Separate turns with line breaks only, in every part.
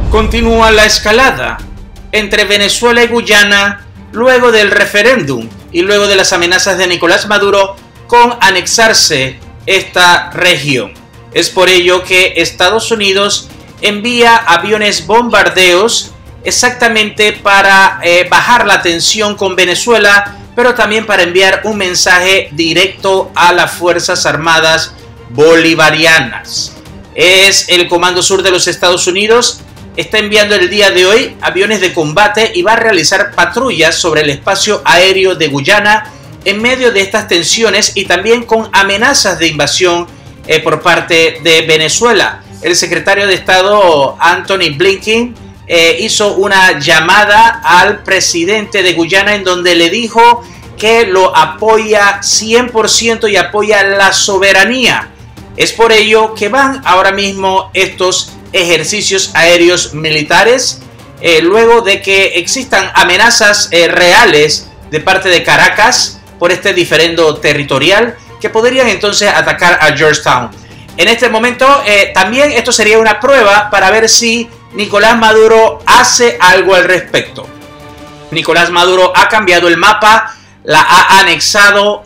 Continúa la escalada entre Venezuela y Guyana luego del referéndum y luego de las amenazas de Nicolás Maduro con anexarse esta región. Es por ello que Estados Unidos envía aviones bombardeos exactamente para bajar la tensión con Venezuela, pero también para enviar un mensaje directo a las Fuerzas Armadas Bolivarianas. Es el Comando Sur de los Estados Unidos. Está enviando el día de hoy aviones de combate y va a realizar patrullas sobre el espacio aéreo de Guyana en medio de estas tensiones y también con amenazas de invasión por parte de Venezuela. El secretario de Estado Antony Blinken hizo una llamada al presidente de Guyana en donde le dijo que lo apoya 100% y apoya la soberanía. Es por ello que van ahora mismo estos ejercicios aéreos militares luego de que existan amenazas reales de parte de Caracas por este diferendo territorial que podrían entonces atacar a Georgetown. En este momento también esto sería una prueba para ver si Nicolás Maduro hace algo al respecto. Nicolás Maduro ha cambiado el mapa, la ha anexado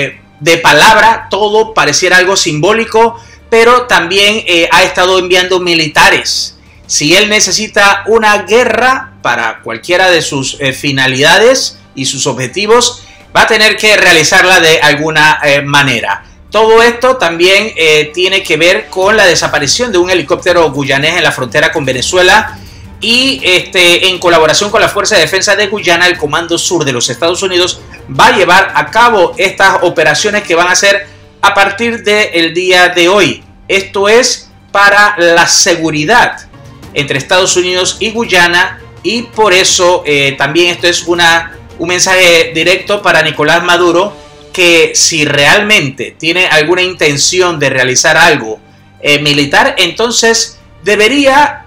de palabra, todo pareciera algo simbólico, pero también ha estado enviando militares. Si él necesita una guerra para cualquiera de sus finalidades y sus objetivos, va a tener que realizarla de alguna manera. Todo esto también tiene que ver con la desaparición de un helicóptero guyanés en la frontera con Venezuela y en colaboración con la Fuerza de Defensa de Guyana, el Comando Sur de los Estados Unidos va a llevar a cabo estas operaciones que van a ser a partir del día de hoy. Esto es para la seguridad entre Estados Unidos y Guyana y por eso también esto es un mensaje directo para Nicolás Maduro, que si realmente tiene alguna intención de realizar algo militar, entonces debería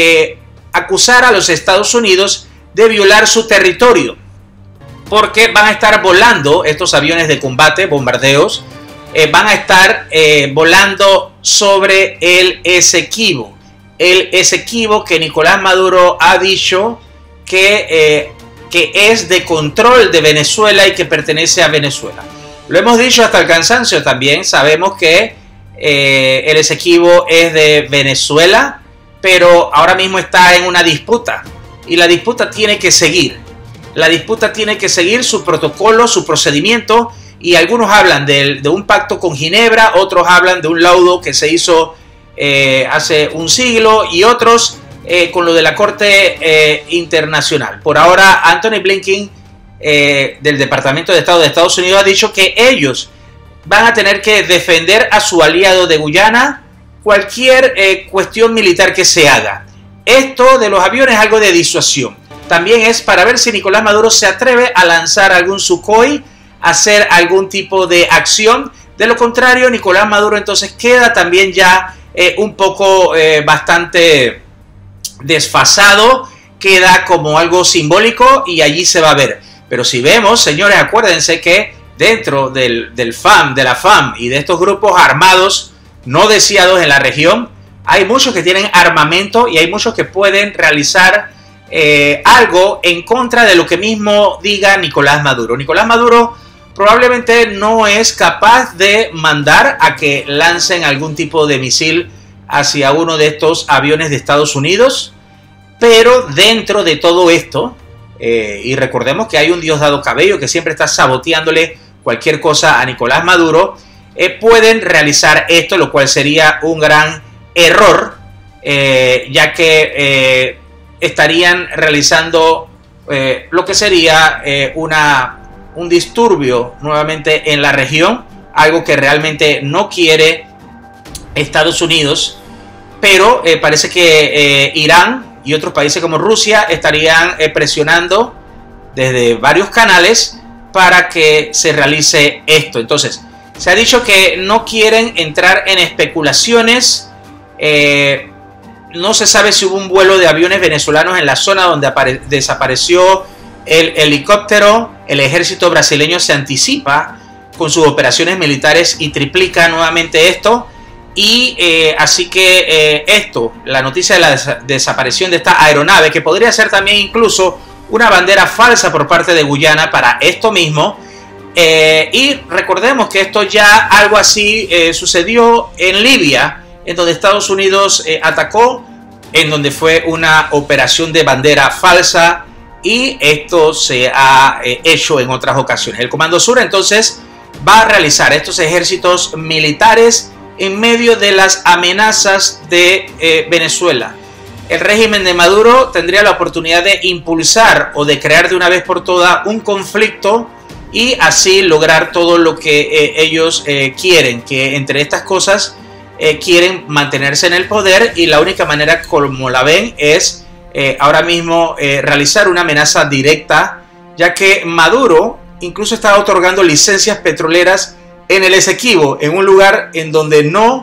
acusar a los Estados Unidos de violar su territorio, porque van a estar volando estos aviones de combate, bombardeos, van a estar volando sobre el Esequibo. El Esequibo que Nicolás Maduro ha dicho que es de control de Venezuela y que pertenece a Venezuela. Lo hemos dicho hasta el cansancio también, sabemos que el Esequibo es de Venezuela, pero ahora mismo está en una disputa y la disputa tiene que seguir. La disputa tiene que seguir su protocolo, su procedimiento, y algunos hablan de un pacto con Ginebra, otros hablan de un laudo que se hizo hace un siglo y otros con lo de la Corte Internacional. Por ahora, Antony Blinken del Departamento de Estado de Estados Unidos ha dicho que ellos van a tener que defender a su aliado de Guyana cualquier cuestión militar que se haga. Esto de los aviones es algo de disuasión. También es para ver si Nicolás Maduro se atreve a lanzar algún Sukhoi, a hacer algún tipo de acción. De lo contrario, Nicolás Maduro entonces queda también ya un poco bastante desfasado, queda como algo simbólico y allí se va a ver. Pero si vemos, señores, acuérdense que dentro de la FAM y de estos grupos armados no deseados en la región, hay muchos que tienen armamento y hay muchos que pueden realizar algo en contra de lo que mismo diga Nicolás Maduro. Nicolás Maduro probablemente no es capaz de mandar a que lancen algún tipo de misil hacia uno de estos aviones de Estados Unidos, pero dentro de todo esto, y recordemos que hay un Diosdado Cabello que siempre está saboteándole cualquier cosa a Nicolás Maduro, pueden realizar esto, lo cual sería un gran error, ya que estarían realizando lo que sería un disturbio nuevamente en la región, algo que realmente no quiere Estados Unidos, pero parece que Irán y otros países como Rusia estarían presionando desde varios canales para que se realice esto. Entonces, se ha dicho que no quieren entrar en especulaciones. No se sabe si hubo un vuelo de aviones venezolanos en la zona donde desapareció el helicóptero. El ejército brasileño se anticipa con sus operaciones militares y triplica nuevamente esto. Y así que esto, la noticia de la desaparición de esta aeronave, que podría ser también incluso una bandera falsa por parte de Guyana para esto mismo. Y recordemos que esto ya algo así sucedió en Libia, en donde Estados Unidos atacó, en donde fue una operación de bandera falsa, y esto se ha hecho en otras ocasiones. El Comando Sur entonces va a realizar estos ejercicios militares en medio de las amenazas de Venezuela. El régimen de Maduro tendría la oportunidad de impulsar o de crear de una vez por todas un conflicto y así lograr todo lo que ellos quieren, que entre estas cosas quieren mantenerse en el poder, y la única manera como la ven es ahora mismo realizar una amenaza directa, ya que Maduro incluso está otorgando licencias petroleras en el Esequibo, en un lugar en donde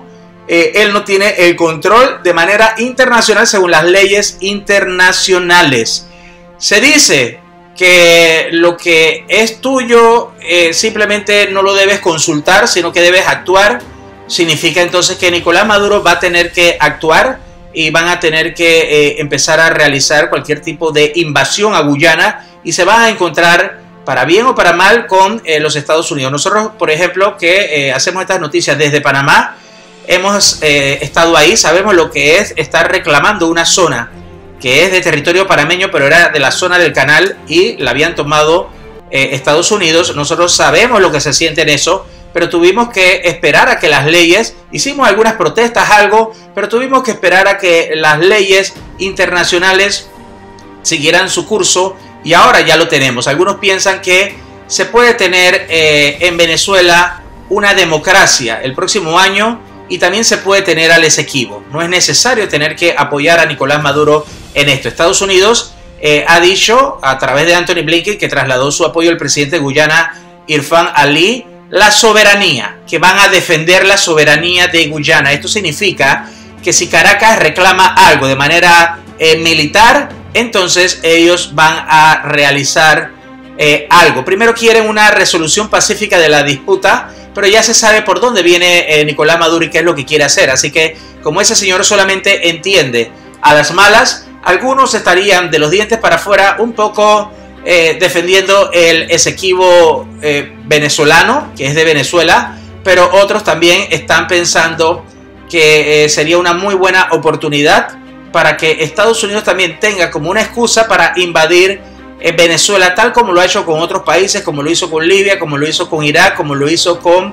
él no tiene el control de manera internacional según las leyes internacionales. Se dice que lo que es tuyo simplemente no lo debes consultar, sino que debes actuar. Significa entonces que Nicolás Maduro va a tener que actuar y van a tener que empezar a realizar cualquier tipo de invasión a Guyana, y se van a encontrar, para bien o para mal, con los Estados Unidos. Nosotros, por ejemplo, que hacemos estas noticias desde Panamá, hemos estado ahí, sabemos lo que es estar reclamando una zona que es de territorio panameño, pero era de la zona del canal y la habían tomado Estados Unidos. Nosotros sabemos lo que se siente en eso, pero tuvimos que esperar a que las leyes, hicimos algunas protestas, algo, pero tuvimos que esperar a que las leyes internacionales siguieran su curso, y ahora ya lo tenemos. Algunos piensan que se puede tener en Venezuela una democracia el próximo año, y también se puede tener al Esequibo. No es necesario tener que apoyar a Nicolás Maduro en esto. Estados Unidos ha dicho a través de Anthony Blinken, que trasladó su apoyo al presidente de Guyana, Irfan Ali, la soberanía, que van a defender la soberanía de Guyana. Esto significa que si Caracas reclama algo de manera militar, entonces ellos van a realizar algo. Primero quieren una resolución pacífica de la disputa, pero ya se sabe por dónde viene Nicolás Maduro y qué es lo que quiere hacer. Así que como ese señor solamente entiende a las malas, algunos estarían de los dientes para afuera un poco defendiendo el Esequibo venezolano, que es de Venezuela, pero otros también están pensando que sería una muy buena oportunidad para que Estados Unidos también tenga como una excusa para invadir Venezuela, tal como lo ha hecho con otros países, como lo hizo con Libia, como lo hizo con Irak, como lo hizo con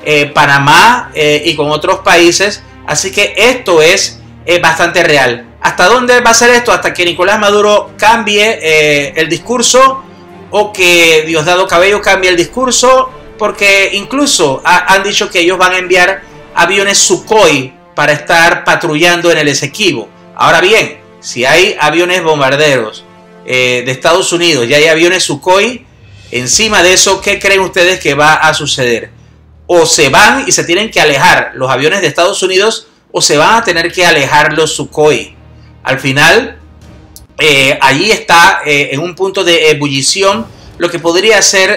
Panamá y con otros países. Así que esto es bastante real. ¿Hasta dónde va a ser esto? Hasta que Nicolás Maduro cambie el discurso, o que Diosdado Cabello cambie el discurso, porque incluso han dicho que ellos van a enviar aviones Sukhoi para estar patrullando en el Esequibo. Ahora bien, si hay aviones bombarderos de Estados Unidos y hay aviones Sukhoi encima de eso, ¿qué creen ustedes que va a suceder? O se van y se tienen que alejar los aviones de Estados Unidos, o se van a tener que alejar los Sukhoi. Al final, allí está en un punto de ebullición lo que podría ser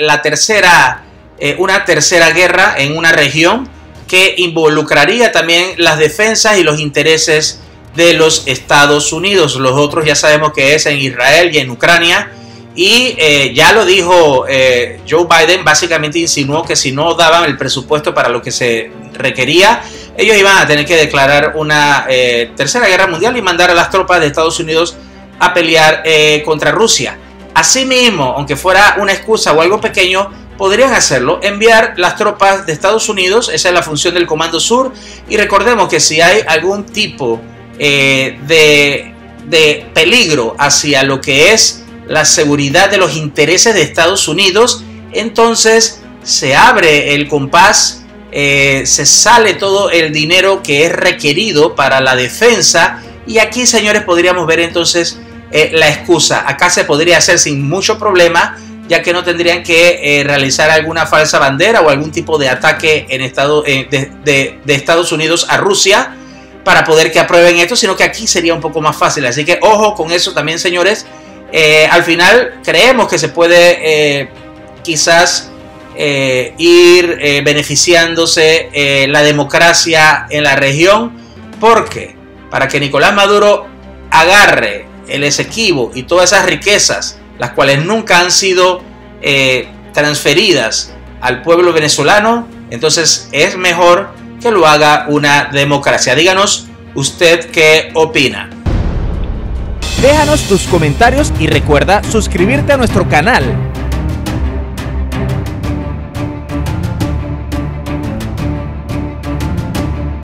una tercera guerra en una región, que involucraría también las defensas y los intereses de los Estados Unidos. Los otros ya sabemos que es en Israel y en Ucrania. Y ya lo dijo Joe Biden, básicamente insinuó que si no daban el presupuesto para lo que se requería, ellos iban a tener que declarar una tercera guerra mundial y mandar a las tropas de Estados Unidos a pelear contra Rusia. Asimismo, aunque fuera una excusa o algo pequeño, podrían hacerlo, enviar las tropas de Estados Unidos. Esa es la función del Comando Sur. Y recordemos que si hay algún tipo de peligro hacia lo que es la seguridad de los intereses de Estados Unidos, entonces se abre el compás, se sale todo el dinero que es requerido para la defensa. Y aquí, señores, podríamos ver entonces la excusa. Acá se podría hacer sin mucho problema, ya que no tendrían que realizar alguna falsa bandera o algún tipo de ataque de Estados Unidos a Rusia para poder que aprueben esto, sino que aquí sería un poco más fácil. Así que ojo con eso también, señores. Al final creemos que se puede quizás ir beneficiándose la democracia en la región, porque para que Nicolás Maduro agarre el Esequibo y todas esas riquezas, las cuales nunca han sido transferidas al pueblo venezolano, entonces es mejor que lo haga una democracia. Díganos usted qué opina.
Déjanos tus comentarios y recuerda suscribirte a nuestro canal.